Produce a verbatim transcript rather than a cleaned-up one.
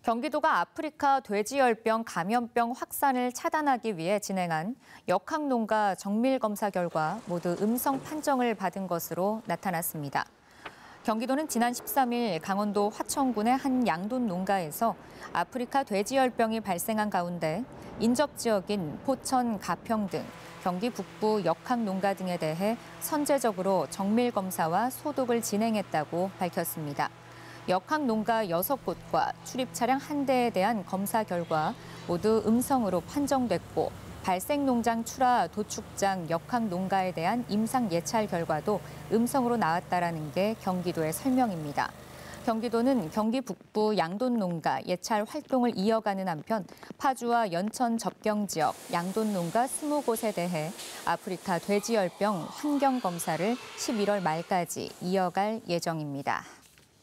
경기도가 아프리카 돼지열병 감염병 확산을 차단하기 위해 진행한 역학농가 정밀검사 결과 모두 음성 판정을 받은 것으로 나타났습니다. 경기도는 지난 십삼 일 강원도 화천군의 한 양돈 농가에서 아프리카 돼지열병이 발생한 가운데 인접 지역인 포천, 가평 등 경기 북부 역학농가 등에 대해 선제적으로 정밀검사와 소독을 진행했다고 밝혔습니다. 역학농가 여섯 곳과 출입 차량 한 대에 대한 검사 결과 모두 음성으로 판정됐고 발생농장 출하 도축장 역학농가에 대한 임상 예찰 결과도 음성으로 나왔다라는 게 경기도의 설명입니다. 경기도는 경기 북부 양돈 농가 예찰 활동을 이어가는 한편 파주와 연천 접경 지역 양돈 농가 스무 곳에 대해 아프리카 돼지열병 환경 검사를 십일월 말까지 이어갈 예정입니다.